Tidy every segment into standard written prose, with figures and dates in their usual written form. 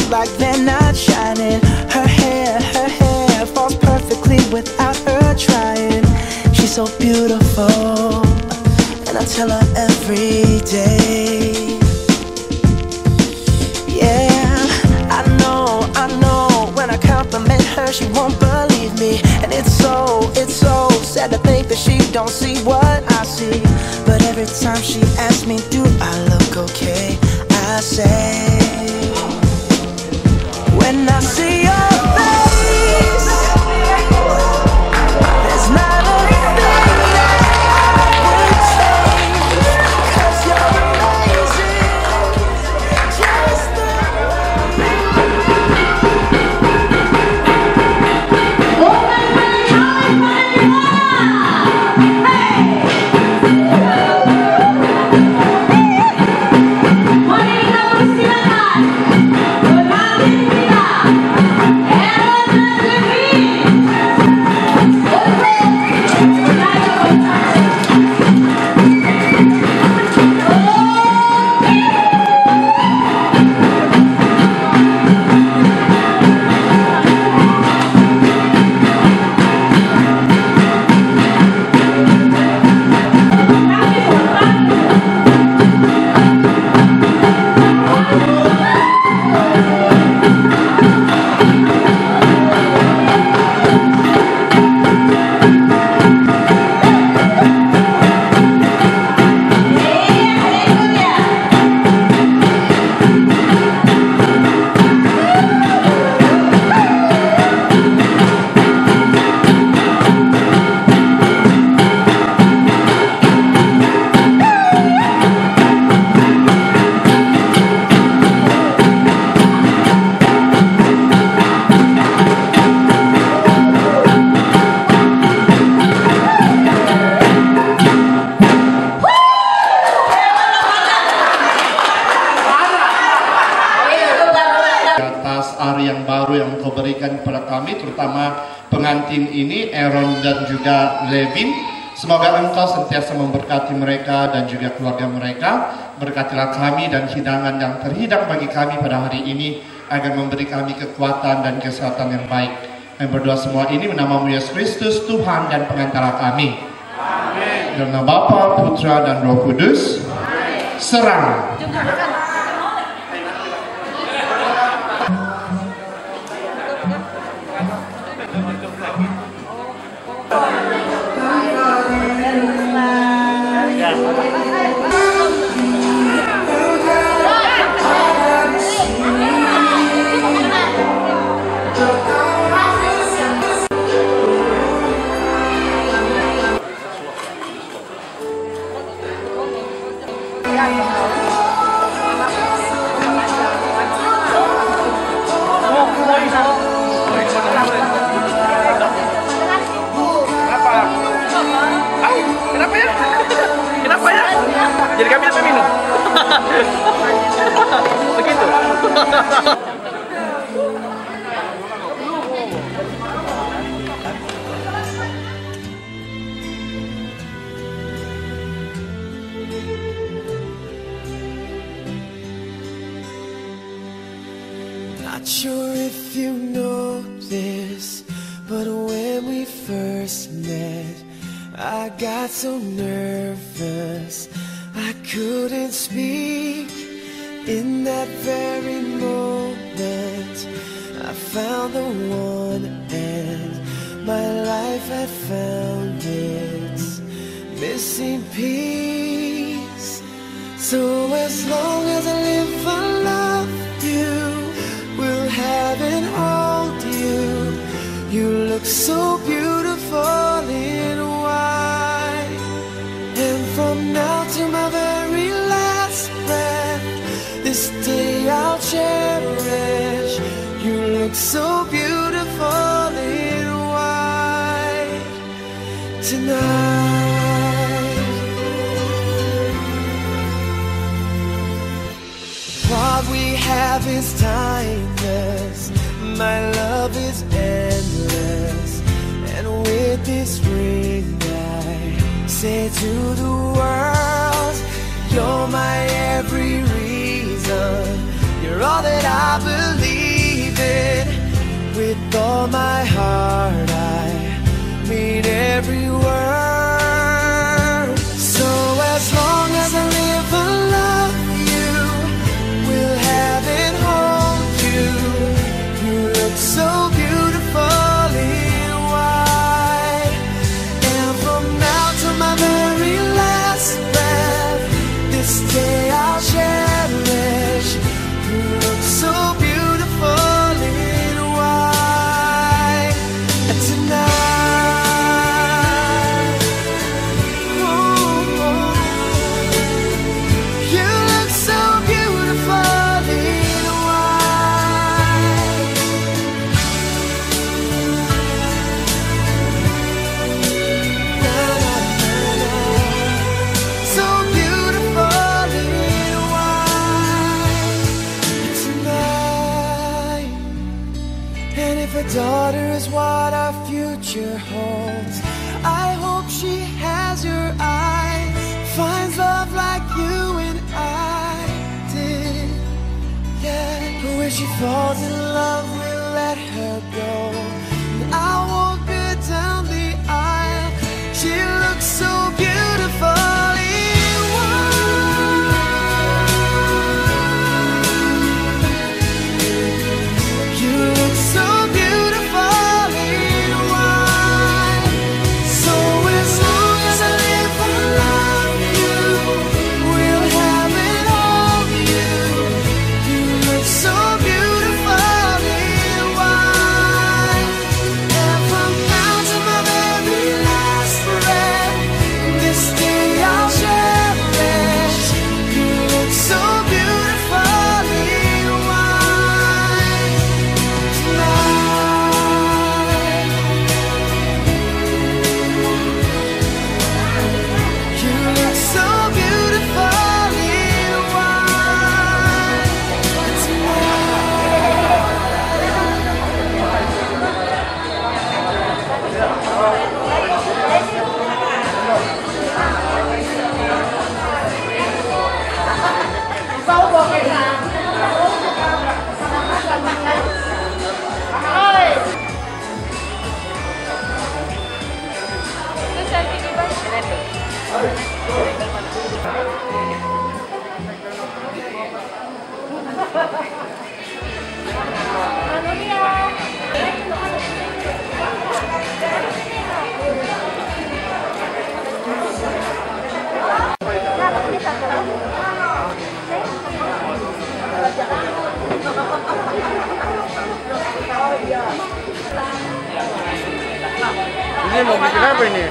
like they're not shining. Her hair falls perfectly without her trying. She's so beautiful, and I tell her every day. Yeah, I know, when I compliment her, she won't believe me. And it's so sad to think that she don't see what I see. But every time she asks me, do I look okay, I say, when I see your face, there's not a thing that I would change, 'cause you're amazing, just the yang baru yang Engkau berikan kepada kami, terutama pengantin ini, Aaron dan juga Levin. Semoga Engkau sentiasa memberkati mereka dan juga keluarga mereka. Berkatilah kami dan hidangan yang terhidang bagi kami pada hari ini, agar memberi kami kekuatan dan kesehatan yang baik. Kami berdoa semua ini menamamu Yesus Kristus, Tuhan dan pengantara kami. Amin. Dalam nama Bapa, Putra dan Roh Kudus. Amin. Serang. Jadi kami dapat minum. Begitu. Not sure if you know this, but when we first met, I got so nervous I couldn't speak. In that very moment, I found the one, and my life had found its missing piece. So as long as I live, I love you, will have and hold you. You look so beautiful in white, and from now to my very last breath, this day I'll cherish. You look so beautiful in white tonight. What we have is timeless, my love is endless, and with this ring I say to the world, you're my every reason, you're all that I believe. With all my heart, I mean every word. So as long as I live, I love you, will have and hold you. You look so beautifully white, and from now to my very last breath, this day I'll cherish. You look so beautifully white, and tonight, oh, you look so beautifully white. Na, na, na, na. So beautifully white tonight. And if a daughter is what our future holds, I hope she has your eyes, finds love like you and I did. Yeah, but when she falls in love, we'll let her go. And I'll walk her down the aisle. She looks so beautifully white. You look so beautifully white. So as long as I live, I love you, will have and hold you. You look so beautifully white, and from now to my very last breath, this day I'll cherish. You look so beautifully white tonight. You look so beautifully white Ini mau bikin apa ini?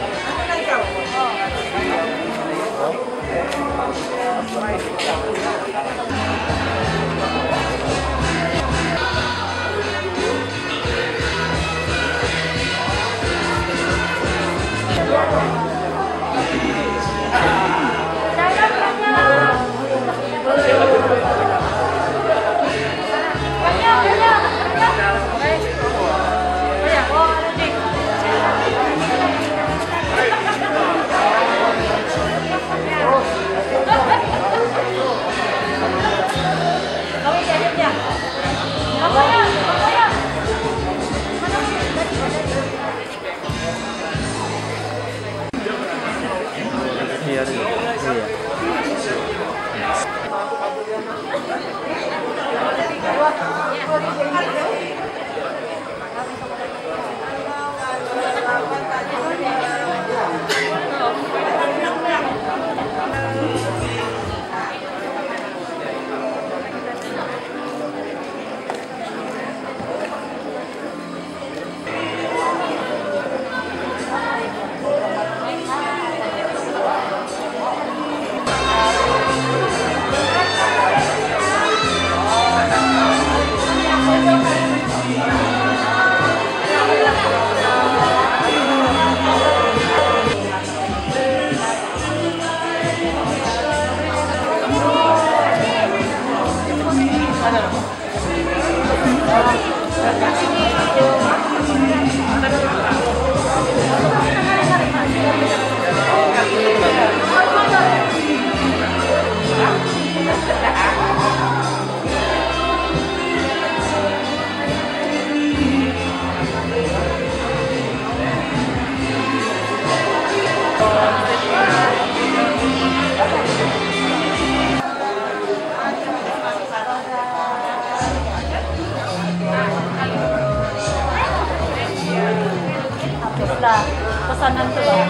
pesanan telur.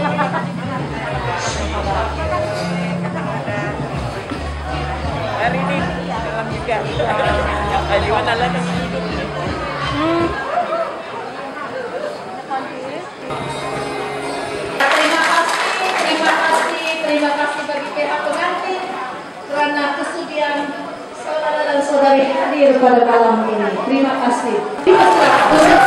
Hari ini dalam juga. Di mana lagi hidup? Terima kasih bagi pihak pengantin karena kesudian saudara dan saudari hadir pada malam ini. Terima kasih. Terima kasih.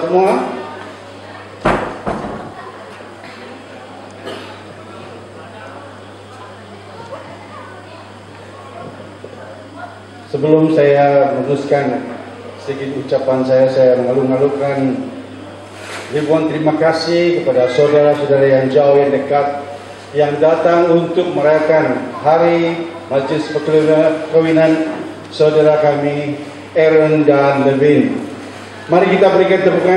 semua. Sebelum saya meneruskan sedikit ucapan saya mengalu-alukan ribuan terima kasih kepada saudara-saudara yang jauh yang dekat yang datang untuk merayakan hari Majlis Perkawinan saudara kami Aaron dan Levin. Mari kita berikan tepukan.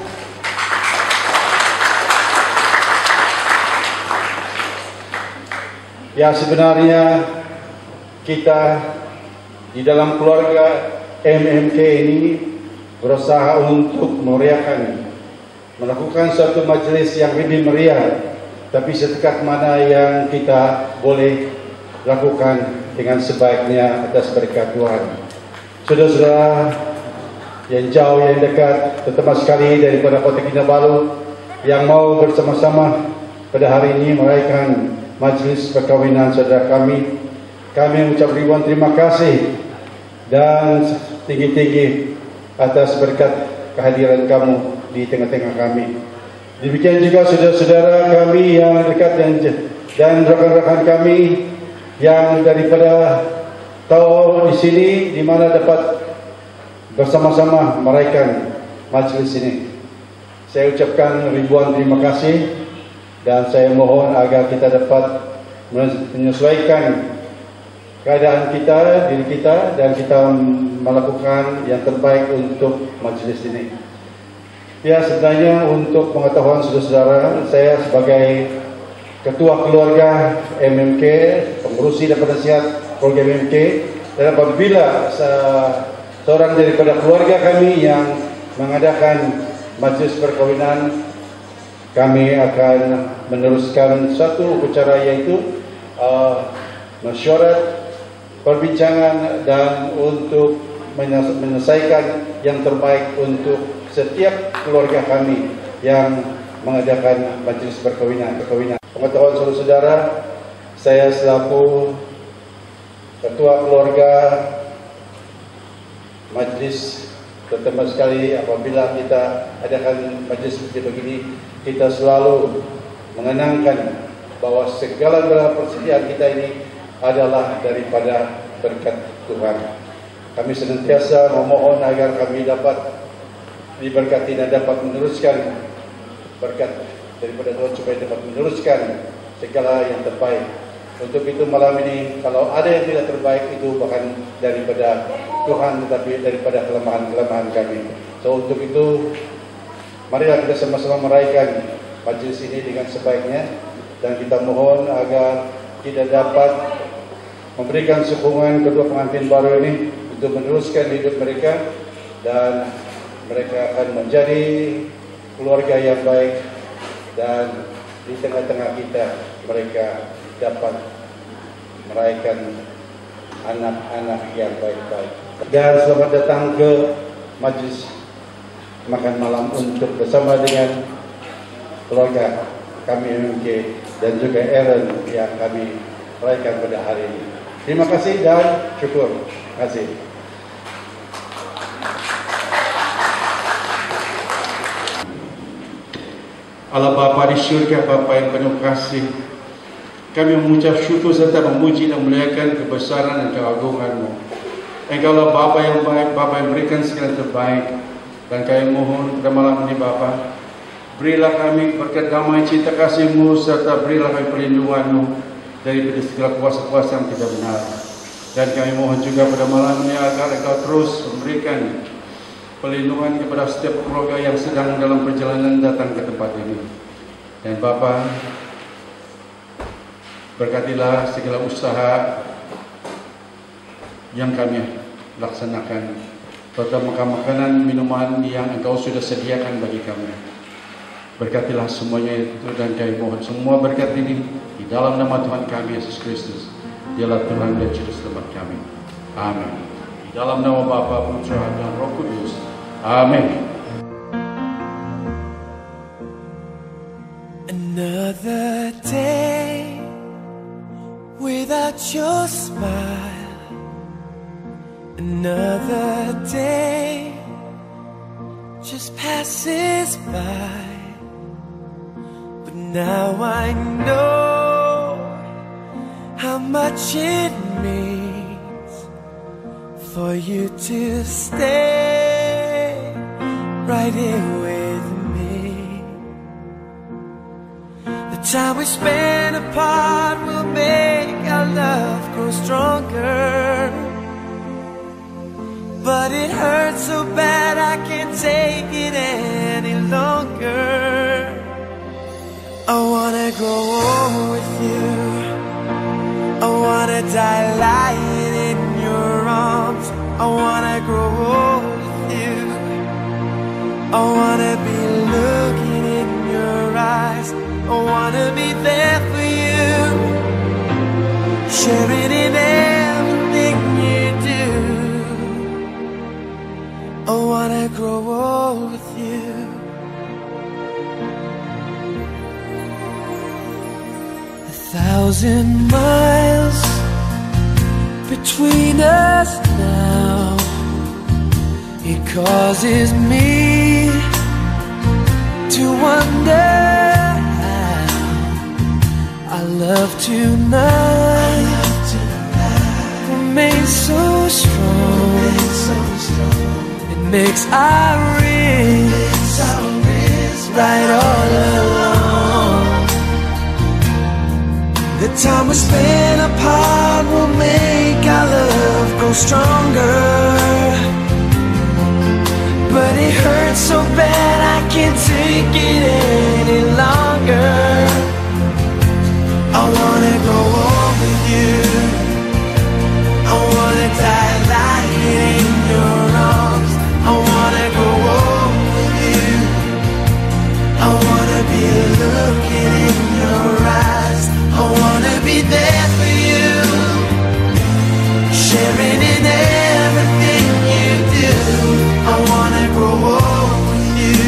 Ya, sebenarnya kita di dalam keluarga MMK ini berusaha untuk melakukan suatu majelis yang lebih meriah, tapi sedekat mana yang kita boleh lakukan dengan sebaiknya atas berkat Tuhan. Saudara-saudara yang jauh yang dekat, terutama sekali daripada Kota Kinabalu yang mau bersama-sama pada hari ini merayakan majelis perkawinan saudara kami mengucap ribuan terima kasih dan tinggi-tinggi atas berkat kehadiran kamu di tengah-tengah kami. Demikian juga saudara-saudara kami yang dekat dan rekan-rekan kami yang daripada tahu di sini di mana dapat bersama-sama merayakan majelis ini. Saya ucapkan ribuan terima kasih dan saya mohon agar kita dapat menyesuaikan keadaan kita, diri kita, dan kita melakukan yang terbaik untuk majelis ini. Ya, sebenarnya untuk pengetahuan saudara-saudara, saya sebagai Ketua Keluarga MMK, pengurusi dan penasihat keluarga MMK, dan apabila seorang daripada keluarga kami yang mengadakan majelis perkawinan, kami akan meneruskan satu upacara yaitu mesyuarat, perbincangan dan untuk menyelesaikan yang terbaik untuk setiap keluarga kami yang mengadakan majelis perkawinan. Pengetahuan saudara-saudara, saya selaku Ketua Keluarga majelis, terutama sekali apabila kita adakan majelis seperti begini, kita selalu mengenangkan bahwa segala persediaan kita ini adalah daripada berkat Tuhan. Kami senantiasa memohon agar kami dapat diberkati dan dapat meneruskan berkat daripada Tuhan supaya dapat meneruskan segala yang terbaik. Untuk itu malam ini, kalau ada yang tidak terbaik itu bukan daripada Tuhan tetapi daripada kelemahan-kelemahan kami. So untuk itu, marilah kita sama-sama merayakan majelis ini dengan sebaiknya dan kita mohon agar kita dapat memberikan sokongan kedua pengantin baru ini untuk meneruskan hidup mereka dan mereka akan menjadi keluarga yang baik dan di tengah-tengah kita mereka dapat merayakan anak-anak yang baik-baik. Dan selamat datang ke majelis makan malam untuk bersama dengan keluarga kami MMK dan juga Aaron yang kami merayakan pada hari ini. Terima kasih dan syukur. Terima kasih. Allah Bapa di syurga, Bapa yang penuh kasih, kami mengucap syukur serta memuji dan memuliakan kebesaran dan keagungan-Mu. Engkaulah Bapa yang baik, Bapa yang berikan segala terbaik. Dan kami mohon pada malam ini Bapa, berilah kami berkat damai cinta kasih-Mu serta berilah kami perlindungan-Mu daripada segala kuasa-kuasa yang tidak benar. Dan kami mohon juga pada malam ini agar Engkau terus memberikan perlindungan kepada setiap keluarga yang sedang dalam perjalanan datang ke tempat ini. Dan Bapa, berkatilah segala usaha yang kami laksanakan, terutama makanan, minuman yang Engkau sudah sediakan bagi kami. Berkatilah semuanya itu dan kami mohon semua berkat ini di dalam nama Tuhan kami Yesus Kristus. Dialah Tuhan dan Juru Selamat kami. Amin. Di dalam nama Bapa, Putra dan Roh Kudus. Amin. Another day without your smile. Another day just passes by, but now I know how much it means for you to stay right here with me. The time we spend apart will make our love grow stronger, but it hurts so bad I can't take it any longer. I wanna grow old with you, I wanna die lying in your arms. I wanna grow old with you, I wanna be looking in your eyes. I wanna be there for you, sharing in everything you do. I wanna grow old with you. 1,000 miles between us now, it causes me to wonder how our love tonight remains so strong. It makes our wrists right all along. The time we spend apart will make our love grow stronger, but it hurts so bad I can't take it any longer. I wanna grow old with you, I wanna die lying in your arms. I wanna grow old with you, I wanna be looking in your eyes. I wanna be there for you, sharing in everything you do. I wanna grow old with you.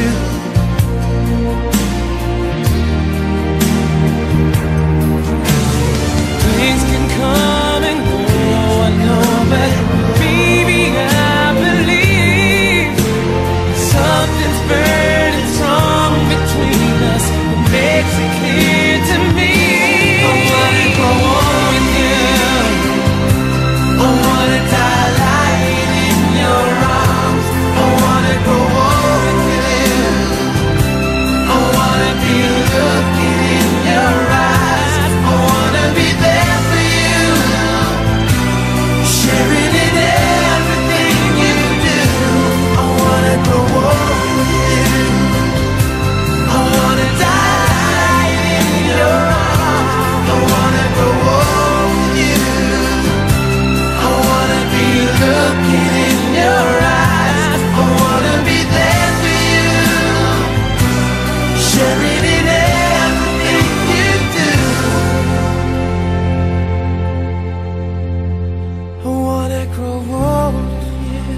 Things can come and go, I know, but baby, I believe something's burning strong between us. It makes it clear to me. I wanna grow old with you, I wanna die lying in your arms. I wanna grow old with you, I wanna be looking in your eyes. I wanna be there for you, sharing in everything you do. I wanna grow old with you, I wanna die in your arms. I wanna grow old with you, I wanna be looking in your eyes. I wanna be there for you, sharing in everything you do. I wanna grow old with you.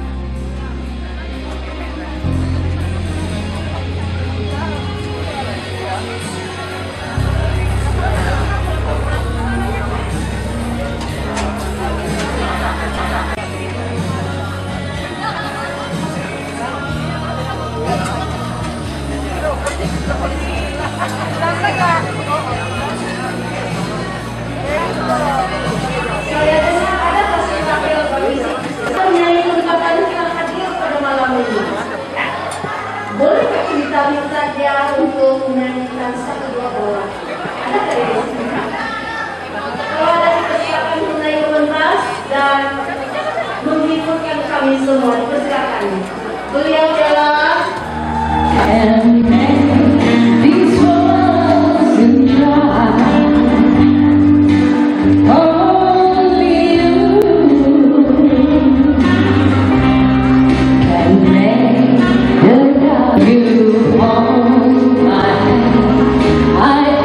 Saya dengar ada festival berisi penyanyi tempatan yang hadir pada malam ini. Bolehkah kita minta dia untuk menyanyikan 1-2 Ada dari sini? Kalau ada dipersilakan mengenai mentas dan menghiburkan kami semua, dipersilakan. Beliau adalah These walls and dry. Only you can make the dark you on my. I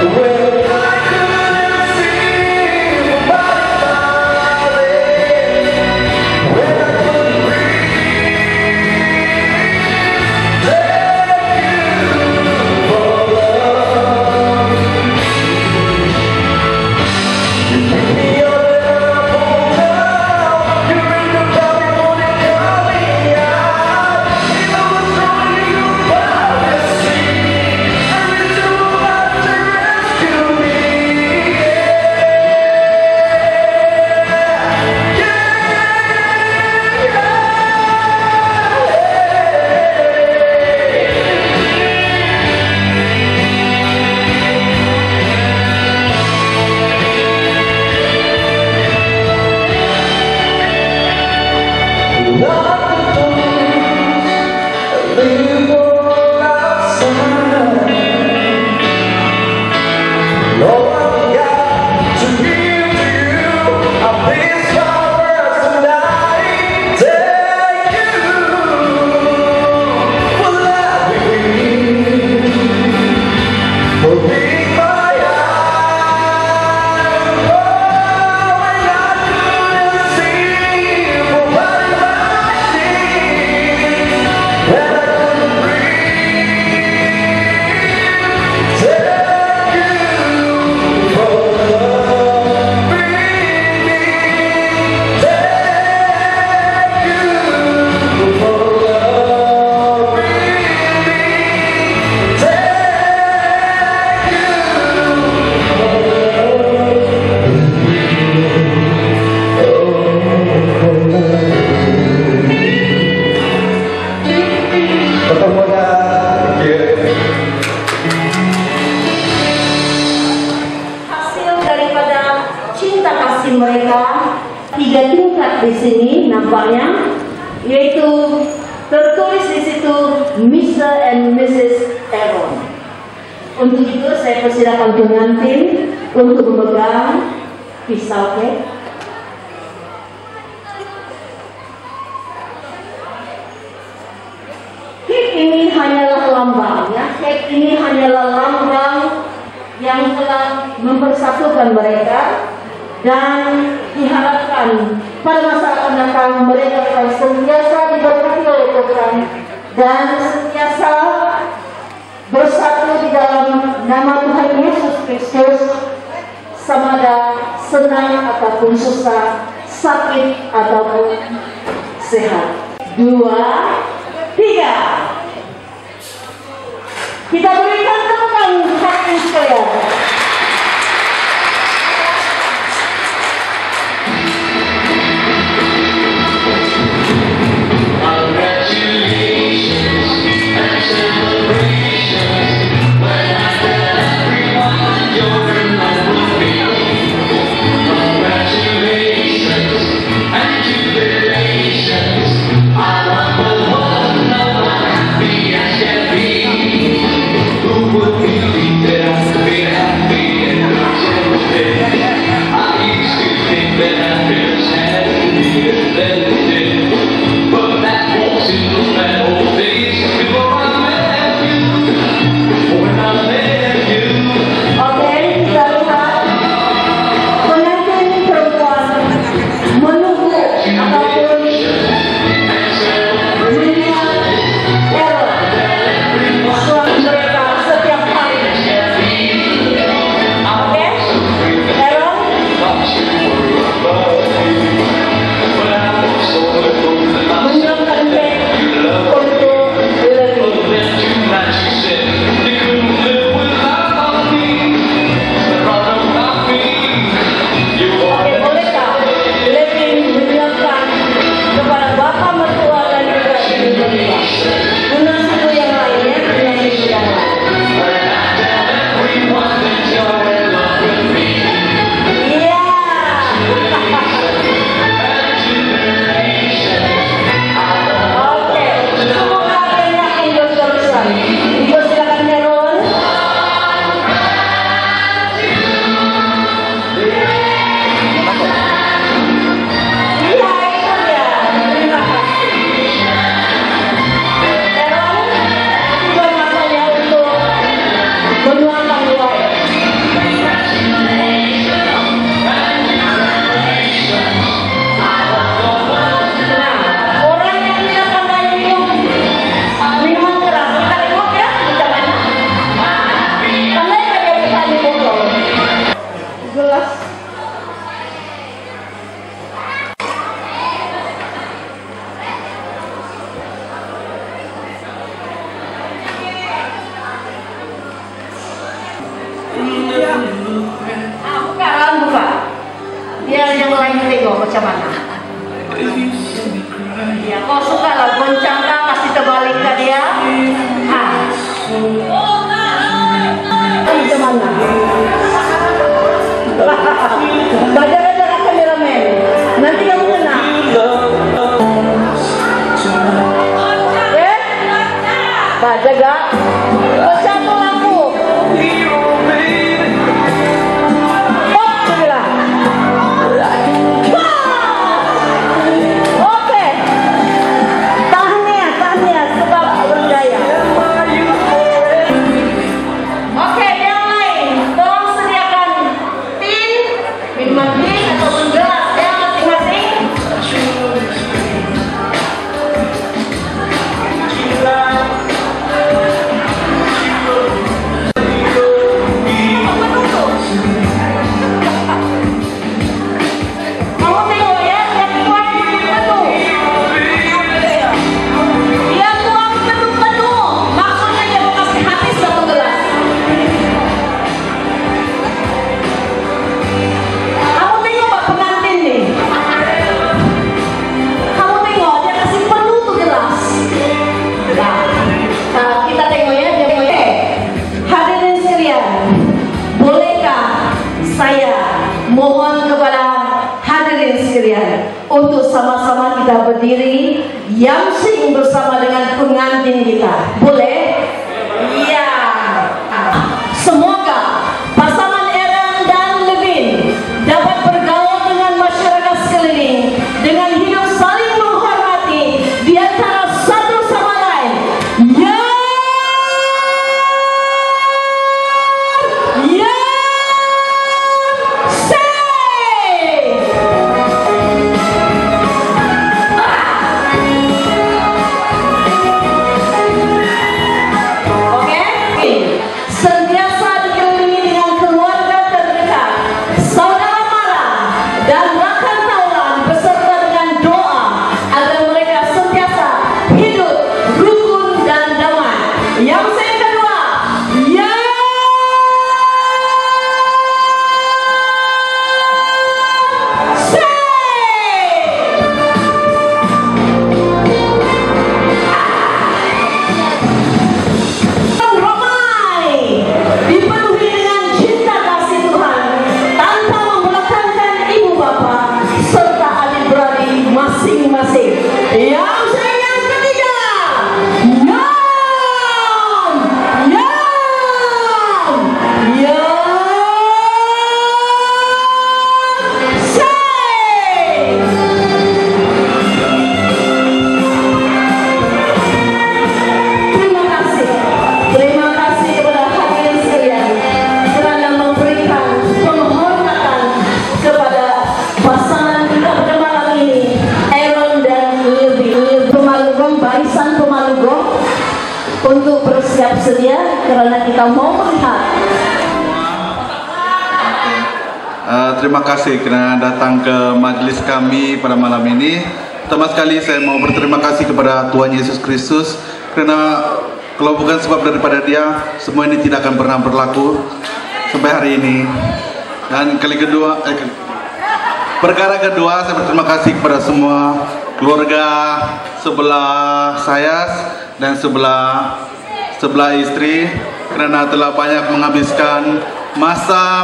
Mereka 3 tingkat di sini nampaknya, yaitu tertulis di situ Mr. and Mrs. Aaron. Untuk itu saya persilakan pengantin untuk memegang pisau kek. Kek ini hanyalah lambang, ya. Kek ini hanyalah lambang yang telah mempersatukan mereka. Dan diharapkan pada masa akan datang mereka akan senantiasa diberkati oleh Tuhan dan senantiasa bersatu di dalam nama Tuhan Yesus Kristus, sama ada senang ataupun susah, sakit ataupun sehat. 2, 3. Kita berikan tepukan hati sekalian. Would believe that I could be tengok macam mana. Ya, kau suka lah goncang kah, kasih terbalik ke dia. Ha. Macam mana? Baca-baca kat kameraman. Nanti kamu kena. Baca gak? Bersatu lampu. Oke. Tahan ya, sebab berjaya. Oke, yang lain, tolong sediakan tin, minuman tin ataupun gelas ya masing-masing. Mohon kepada hadirin sekalian untuk sama-sama kita berdiri yamsing bersama dengan pengantin kita. Boleh? Iya. Semoga pasangan Aaron dan Levin dapat bergaul dengan masyarakat sekeliling dengan hidup saling menghormati di antara satu sama lain. Ya. Untuk bersiap sedia karena kita mau melihat. Terima kasih kerana datang ke majlis kami pada malam ini. Pertama sekali saya mau berterima kasih kepada Tuhan Yesus Kristus kerana kalau bukan sebab daripada Dia, semua ini tidak akan pernah berlaku sampai hari ini. Dan perkara kedua, saya berterima kasih kepada semua keluarga sebelah saya dan sebelah istri kerana telah banyak menghabiskan masa,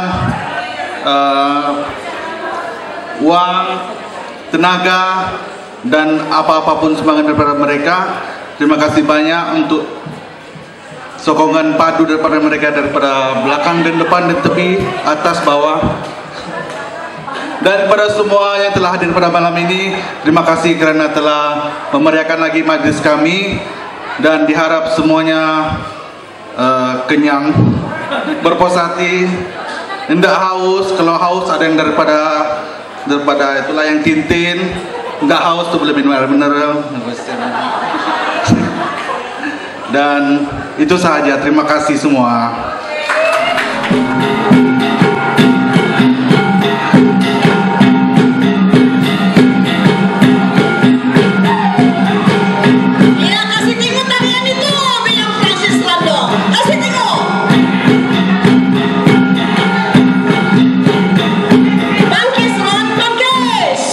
uang, tenaga dan apa-apapun sumbangan daripada mereka. Terima kasih banyak untuk sokongan padu daripada mereka, daripada belakang dan depan dan tepi, atas bawah. Dan kepada semua yang telah hadir pada malam ini, terima kasih kerana telah memeriahkan lagi majlis kami. Dan diharap semuanya kenyang, berpuas hati, tidak haus. Kalau haus ada yang daripada itulah yang tintin. Tidak haus tu boleh minum air mineral. Dan itu sahaja. Terima kasih semua. Bangkis, Ron, bangkis!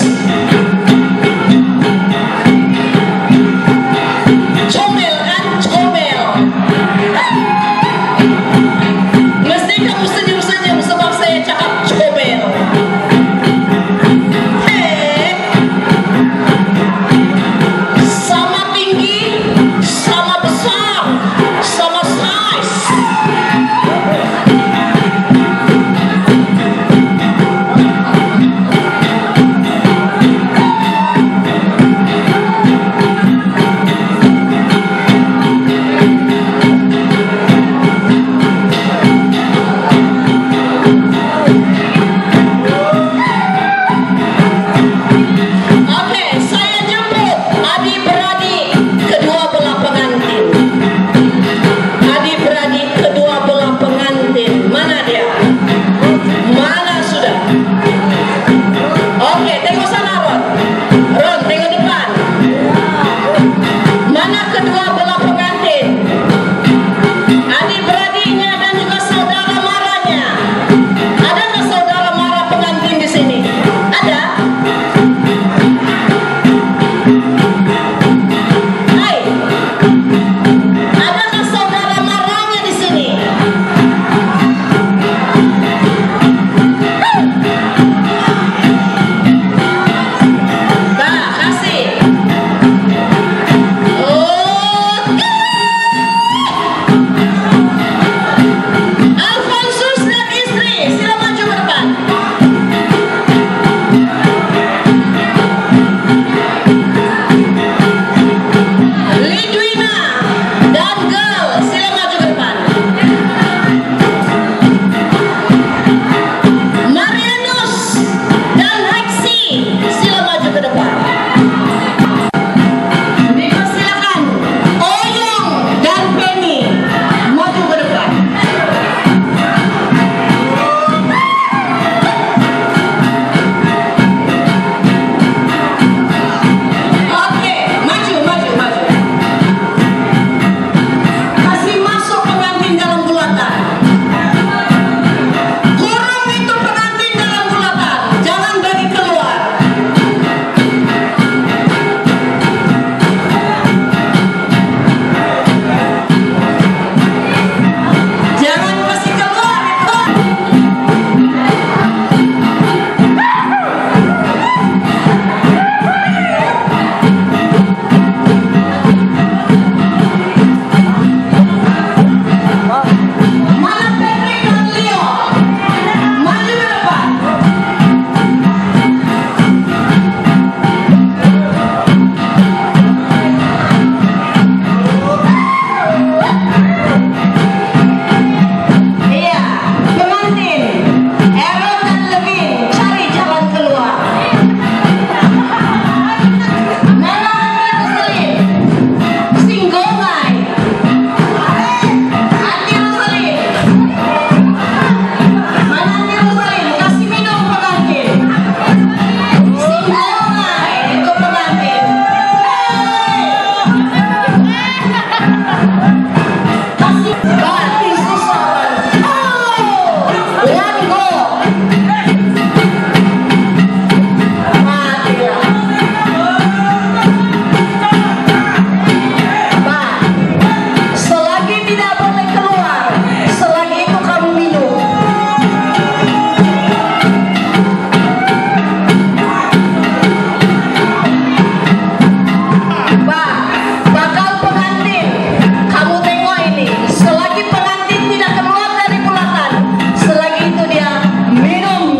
Selagi pengantin tidak keluar dari bulatan, selagi itu dia minum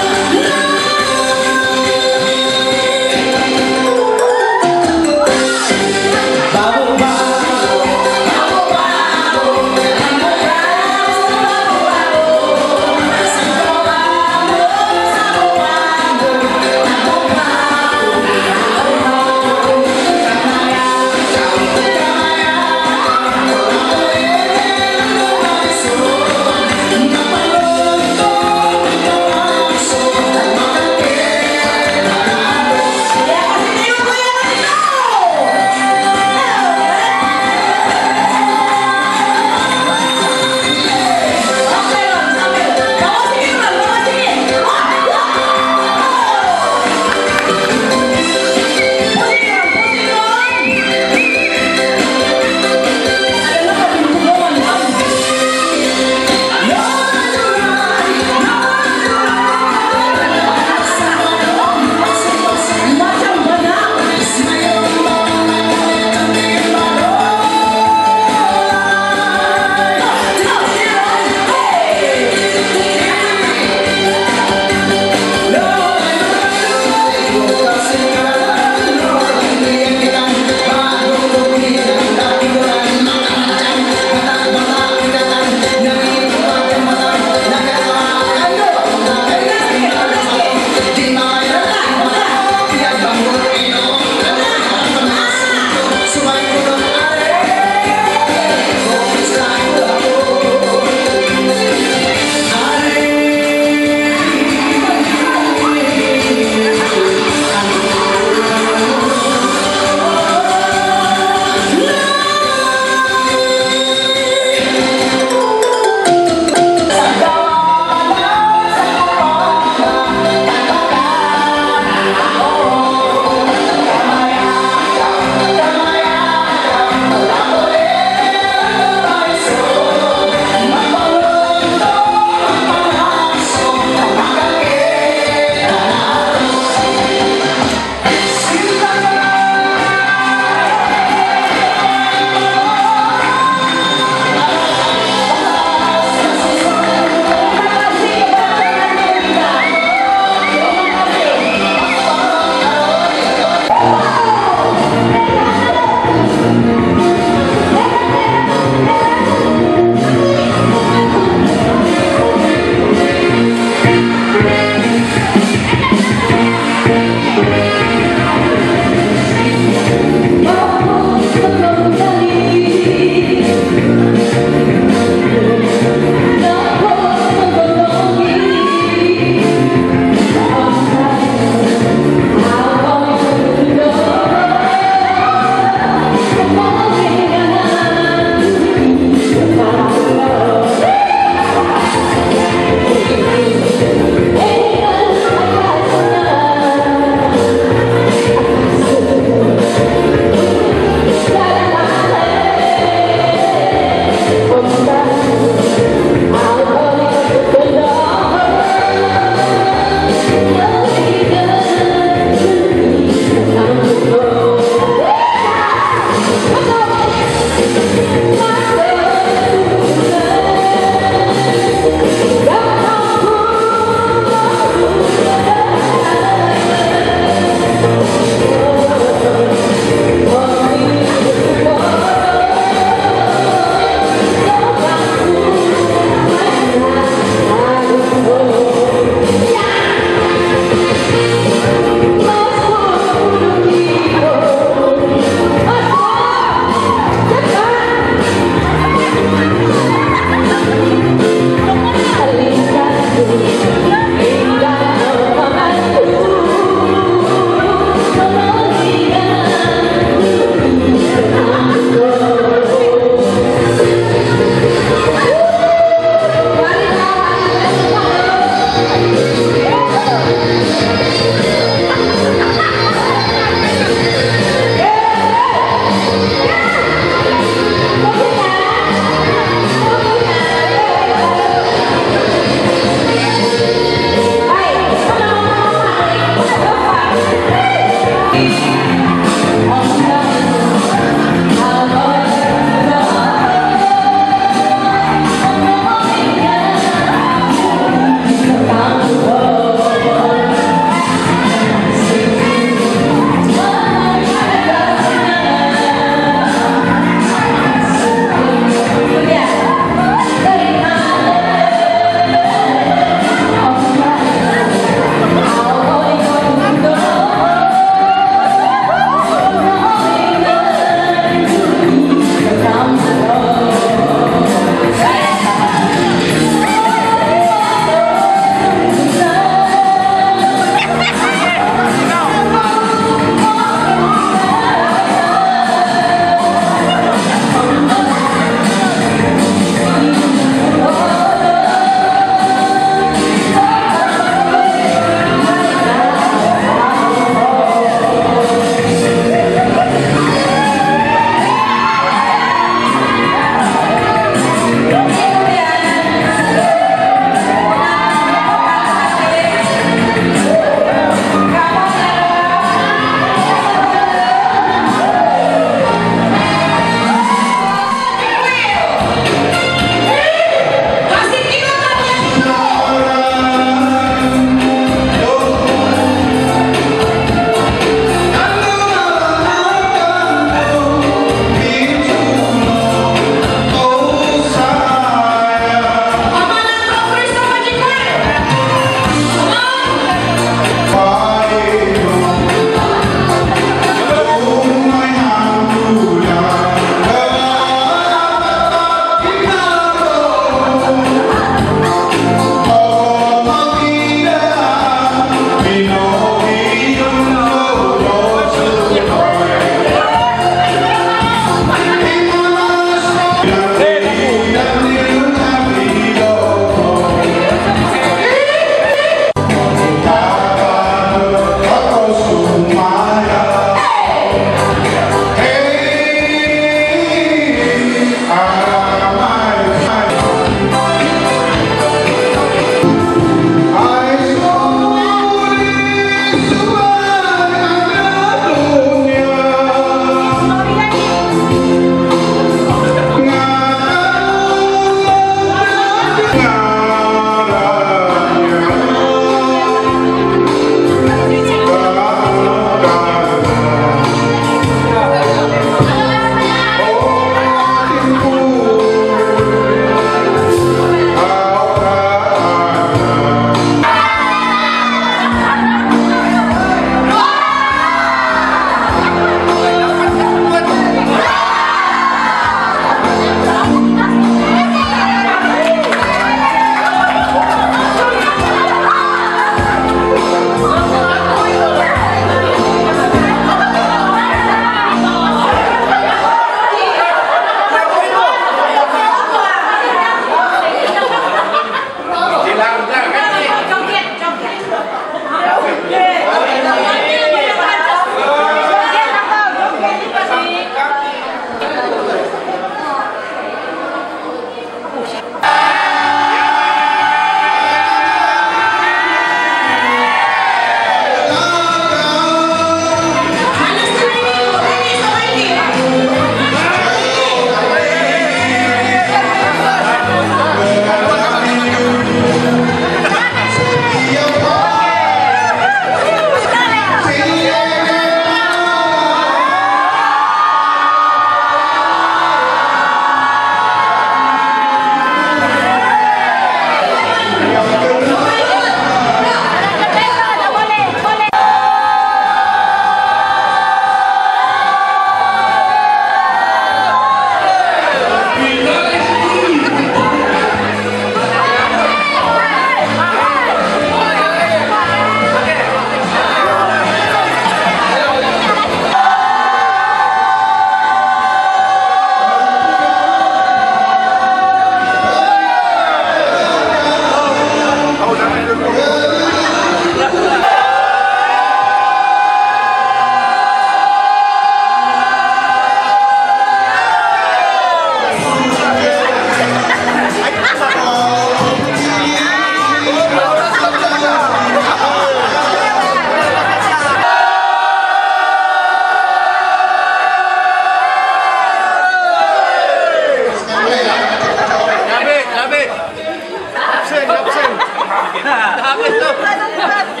Habis tuh.